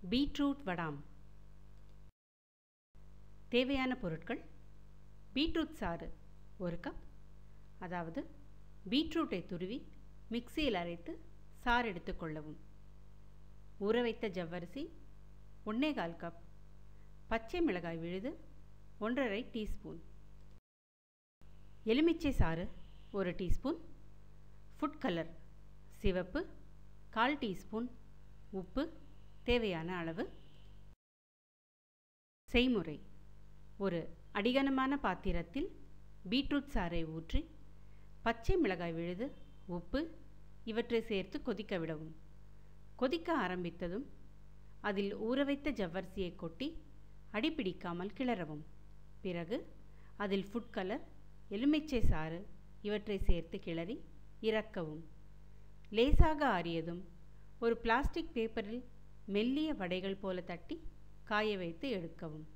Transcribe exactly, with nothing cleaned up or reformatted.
Beetroot வடாம். தேவையான பொருட்கள்: beetroot சாறு ஒரு கப், அதாவது பீட்ரூட்டை துருவி மிக்சியில் அரைத்து சாறு எடுத்துக்கொள்ளவும். ஊற வைத்த ஜவ்வரிசி ஒன்றே கால் கப், பச்சை மிளகாய் விழுது ஒன்றரை டீஸ்பூன், எலுமிச்சை சாறு ஒரு டீஸ்பூன், ஃபுட் கலர் சிவப்பு கால் டீஸ்பூன், உப்பு தேவையான அளவு. செய்முறை: ஒரு அடிகனமான பாத்திரத்தில் பீட்ரூட் சாறை ஊற்றி பச்சை மிளகாய் விழுது, உப்பு இவற்றை சேர்த்து கொதிக்க விடவும். கொதிக்க ஆரம்பித்ததும் அதில் ஊற வைத்த ஜவ்வரிசியை கொட்டி அடிப்பிடிக்காமல் கிளறவும். பிறகு அதில் ஃபுட் கலர், எலுமிச்சை சாறு இவற்றை சேர்த்து கிளறி இறக்கவும். லேசாக ஆறியதும் ஒரு பிளாஸ்டிக் பேப்பரில் மெல்லிய வடைகள் போல தட்டி காய வைத்து எடுக்கவும்.